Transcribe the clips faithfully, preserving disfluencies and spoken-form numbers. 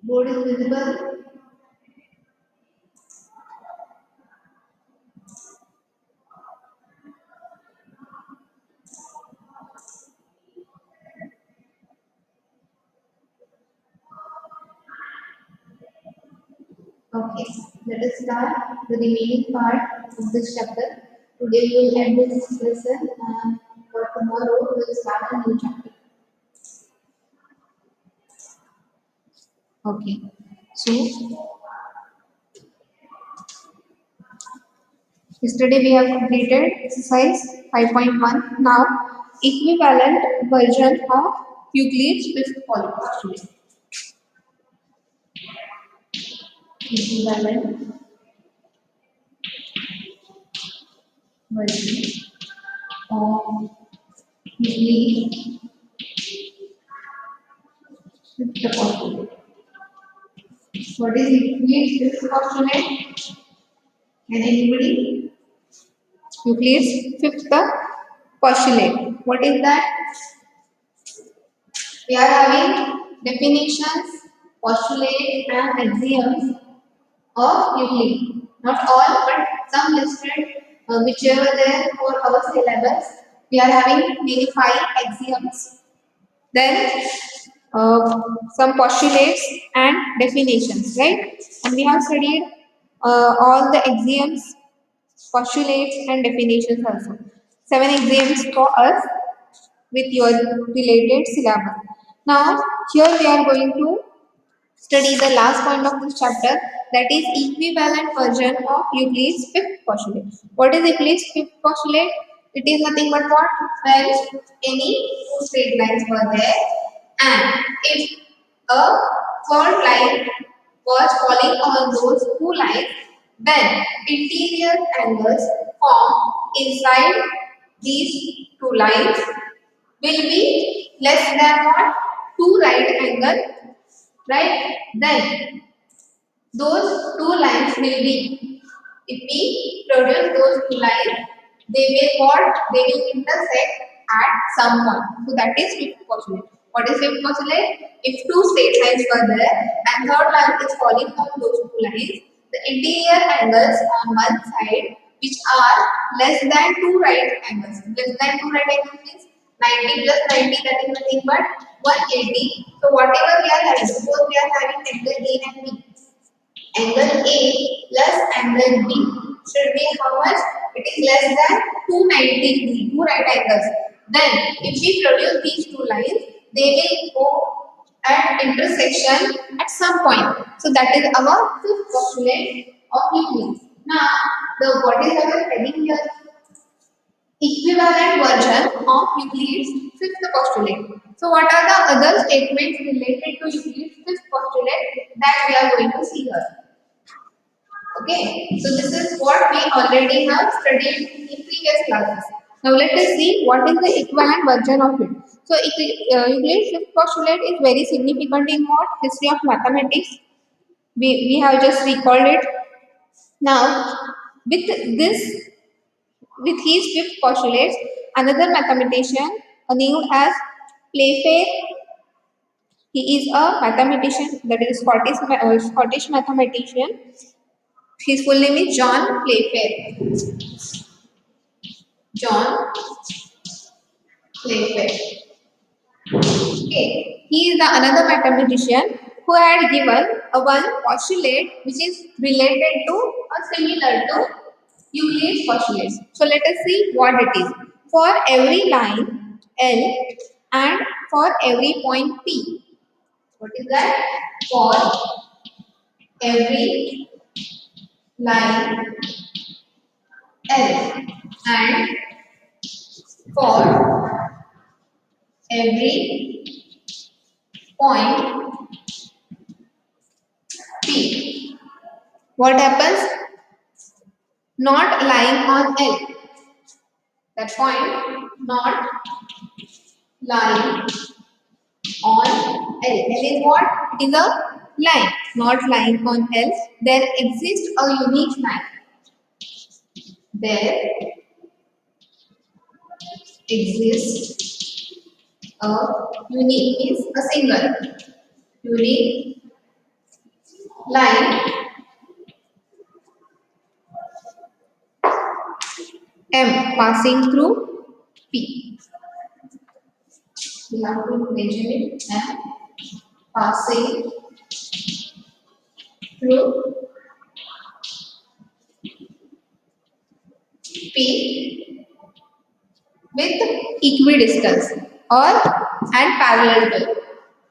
Board is visible. Okay, let us start the remaining part of this chapter. Today we will end this lesson and for tomorrow we will start a new chapter. Okay, so yesterday we have completed exercise five point one. Now, equivalent version of Euclid's fifth postulate. Equivalent version of Euclid's fifth postulate. What is Euclid's fifth postulate? Can anybody? Euclid's fifth postulate. What is that? We are having definitions, postulates, and axioms of Euclid. Not all, but some listed, uh, whichever there for our syllabus. We are having maybe five axioms. Then uh, some postulates and definitions, right? And we have studied uh, all the axioms, postulates, and definitions also. Seven axioms for us with your related syllabus. Now, here we are going to study the last point of this chapter, that is equivalent version of Euclid's fifth postulate. What is Euclid's fifth postulate? It is nothing but what? When any two straight lines were there and if a third line was falling on those two lines, then interior angles formed inside these two lines will be less than what? Two right angle, right? Then those two lines will be, if we produce those two lines, they will what? They will intersect at some point. So that is fifth postulate. What is fifth postulate? If two straight lines were there and third line is falling on those two lines, the interior angles on one side which are less than two right angles. Less than two right angles means ninety plus ninety, that is nothing but one hundred eighty. So whatever we are having, suppose we are having angle A and B. Angle A plus angle B should be how much? It is less than two hundred ninety degrees, two right angles. Then if we produce these two lines, they will go at intersection at some point. So that is our fifth postulate of Euclid. Now, the what is our heading here? Equivalent version of Euclid's fifth postulate. So what are the other statements related to Euclid's fifth postulate that we are going to see here? Okay, so this is what we already have studied in previous classes. Now let us see what is the equivalent version of it. So uh, Euclid's fifth postulate is very significant in what? History of mathematics. We, we have just recalled it. Now with this With his fifth postulates, another mathematician named as Playfair, he is a mathematician, that is Scottish, uh, Scottish mathematician. His full name is John Playfair. John Playfair. Okay, he is the another mathematician who had given a one postulate which is related to or similar to Euclid's postulates. So let us see what it is. For every line L and for every point P. What is that? For every line L and for every point P. What happens? Not lying on L. That point not lying on L. L is what? It is a line not lying on L. There exists a unique line. There exists a unique means a single unique line M passing through P. We have to mention it M passing through P with equidistance or and parallel to it.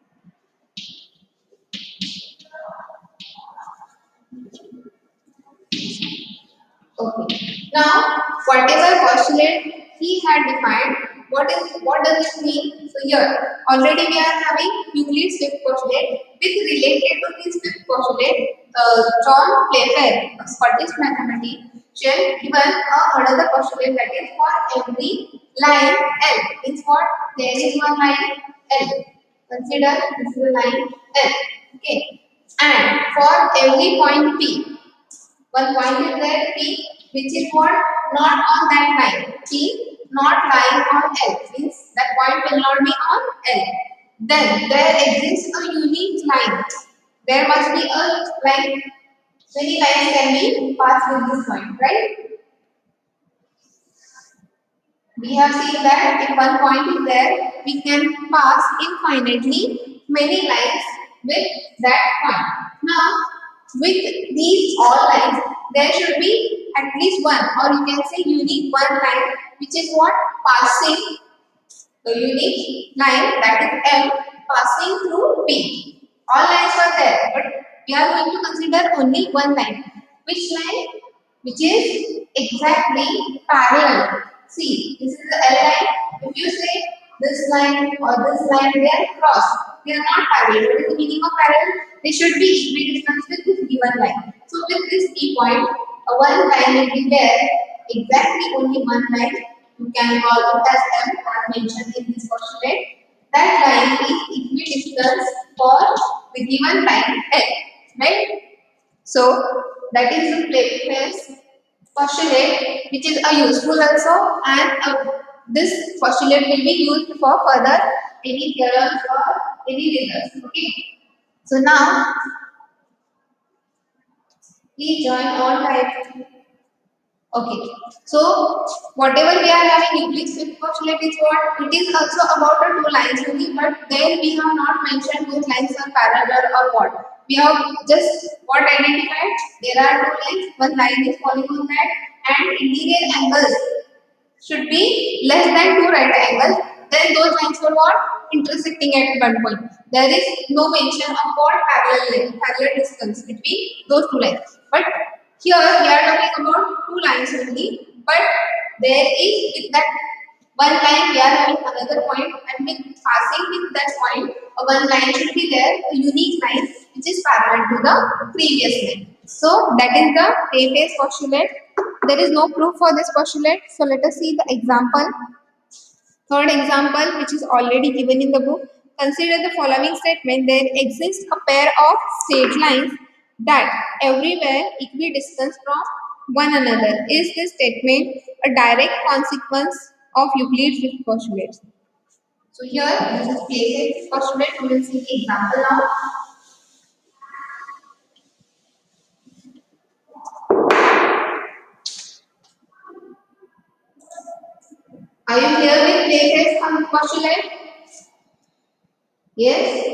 Okay. Now, whatever postulate he had defined, what is what does it mean? So here already we are having Euclid's fifth postulate. With related to this fifth postulate, uh, John Playfair, a Scottish mathematician, given a another postulate that is for every line L. Means what? There is one line L. Consider this is a line L. Okay. And for every point P. One point is there P, which is what? Not on that line. P not lying on L, means that point will not be on L. Then there exists a unique line. There must be a line. Many lines can be passed with this point, right? We have seen that if one point is there, we can pass infinitely many lines with that point. Now, with these all lines, there should be at least one, or you can say unique one line, which is what? Passing the unique line, that is M, passing through P. All lines are there, but we are going to consider only one line. Which line? Which is exactly parallel. See, this is the L line. If you say this line or this line, they are crossed. They are not parallel. What is the meaning of parallel? They should be equidistant with this given line. So with this P point, a one line will be there, exactly only one line. You can call it as M as mentioned in this postulate. That line is equidistant for the given line L. Right? So that is the Playfair's postulate, which is a useful also, and uh, this postulate will be used for further any theorems or any results. Okay. So now please join all types. Okay. So whatever we are having Euclid's fifth postulate is what? It is also about the two lines only, but there we have not mentioned those lines are parallel or what. We have just what identified? There are two lines, one line is falling on that, and interior angles should be less than two right angles. Then those lines were what? Intersecting at one point. There is no mention of what? Parallel, parallel distance between those two lines. But here we are talking about two lines only. But there is with that one line we are having another point, and with passing with that point, a one line should be there, a unique line which is parallel to the previous line. So that is the Playfair's postulate. There is no proof for this postulate. So let us see the example. Third example, which is already given in the book. Consider the following statement. There exists a pair of straight lines that everywhere equidistant from one another. Is this statement a direct consequence of Euclid's fifth postulate? So here, this is Playfair's postulate. We will see the example now. Are you clear with Playfair's postulate? Yes?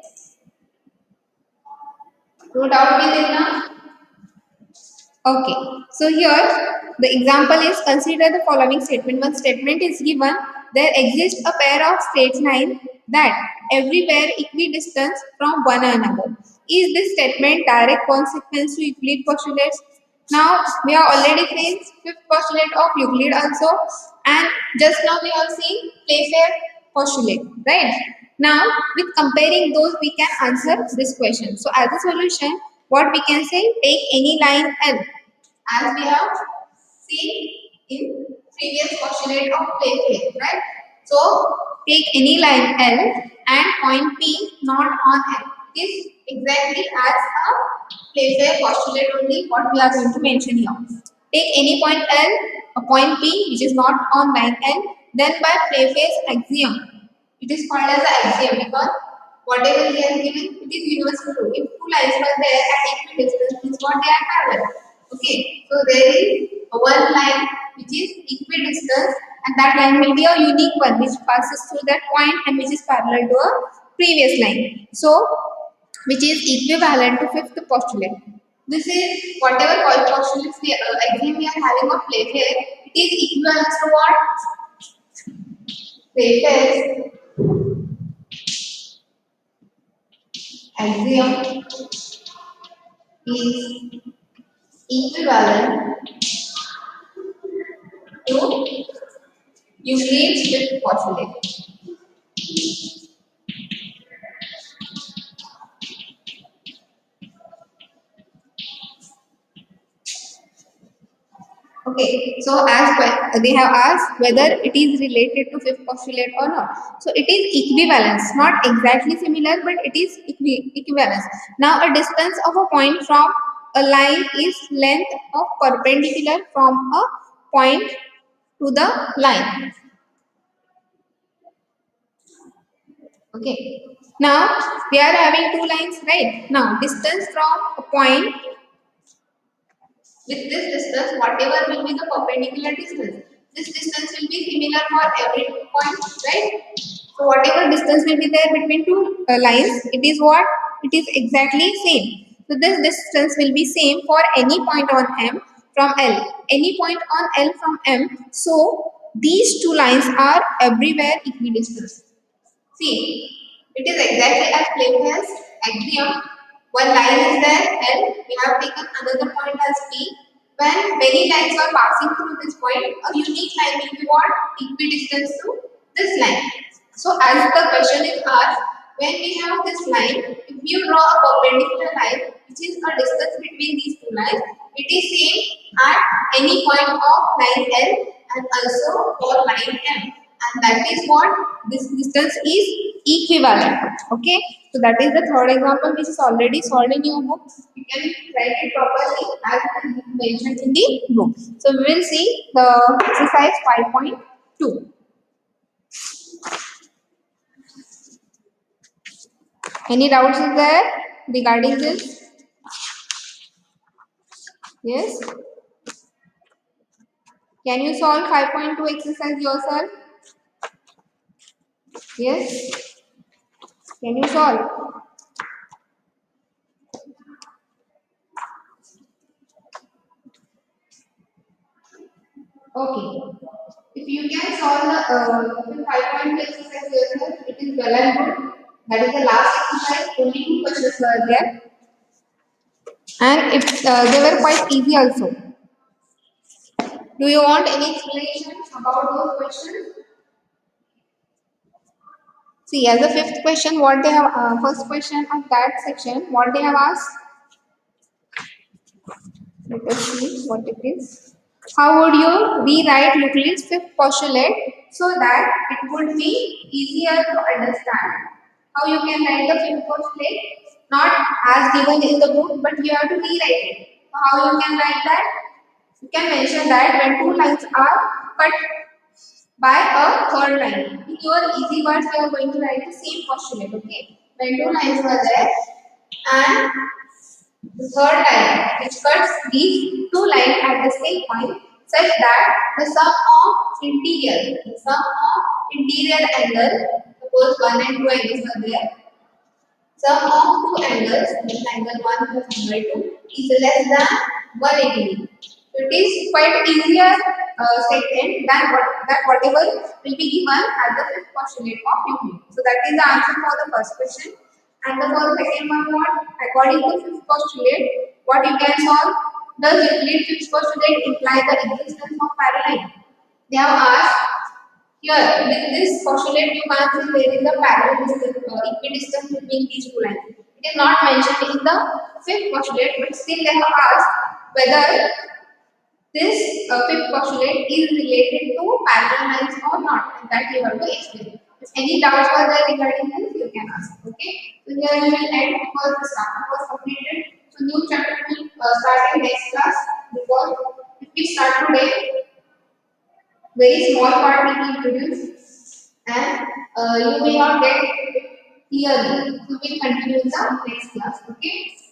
No doubt with it now? Okay. So here the example is, consider the following statement. One statement is given. There exists a pair of straight lines that everywhere equidistant from one another. Is this statement direct consequence to Euclid postulates? Now we have already seen fifth postulate of Euclid also, and just now we have seen Playfair postulate, right? Now with comparing those we can answer this question. So as a solution, what we can say, take any line L, as we have seen in previous postulate of Playfair, right? So take any line L and point P not on L. This exactly as a Playfair postulate only what we are going to mention here. Take any point L, a point P which is not on line L, then by Playfair's axiom. It is called as an axiom because whatever he has given, it is universal rule. If two lines were there at equidistance, means what they are parallel. Okay, so there is one line which is equidistant, and that line will be a unique one which passes through that point and which is parallel to a previous line. So, which is equivalent to fifth postulate. This is whatever postulates we uh, axiom we are having of Playfair, it is equivalent to what? Playfair's axiom is equivalent to Euclid's fifth postulate. Okay, so as they have asked whether it is related to fifth postulate or not. So it is equivalence, not exactly similar, but it is equi equivalence. Now a distance of a point from a line is length of perpendicular from a point to the line. Okay. Now we are having two lines, right? Now distance from a point, with this distance, whatever will be the perpendicular distance, this distance will be similar for every point, right? So whatever distance will be there between two uh, lines, it is what? It is exactly same. So this distance will be same for any point on M from L. Any point on L from M. So these two lines are everywhere equidistant. See, it is exactly as Playfair's axiom. One line is there, L. We have taken another point as P. When many lines are passing through this point, a unique line will be what? Equidistant to this line. So, as the question is asked, when we have this line, if you draw a perpendicular line, which is a distance between these two lines, it is same at any point of line L and also for line M. And that is what this distance is equivalent. Okay, so that is the third example which is already solved in your book. You can write it properly as it is mentioned in the book. So we will see the exercise five point two. Any doubts is there regarding this? Yes. Can you solve five point two exercise yourself? Yes. Can you solve? Okay. If you can solve the uh, five point two exercise yourself, it is well and good. That is the last exercise. Only two questions were there, and it uh, they were quite easy also. Do you want any explanations about those questions? See, as the fifth question, what they have uh, first question of that section, what they have asked. Let us see what it is. How would you rewrite Euclid's fifth postulate so that it would be easier to understand? How you can write the fifth postulate? Not as given in the book, but you have to rewrite it. So how you can write that? You can mention that when two lines are cut by a third line. In your easy words, we are going to write the same postulate. Okay? When two lines were there and the third line which cuts these two lines at the same point such that the sum of interior, the sum of interior angle, suppose one and two angles are there, sum of two angles, that angle one plus angle two, is less than one hundred eighty degrees. So it is quite easier uh, statement than what, that whatever will be given at the fifth postulate of Euclid. So that is the answer for the first question. And the for the second one, what? According to fifth postulate, what you can solve? Does Euclid fifth postulate imply the existence of parallel? They have asked here with this postulate you can't see there is a parallel distance, uh, equidistance between these two lines. It is not mentioned in the fifth postulate, but still they have asked whether this uh, fifth postulate is related to parallel lines or not, and that you have to explain. If any doubts are there regarding this, you can ask. Okay. So here we will end because the chapter was completed. So new chapter will uh, start in next class, because if we start today, very small part will be introduced, and uh, you may not get clearly. So we'll continue in the next class. Okay.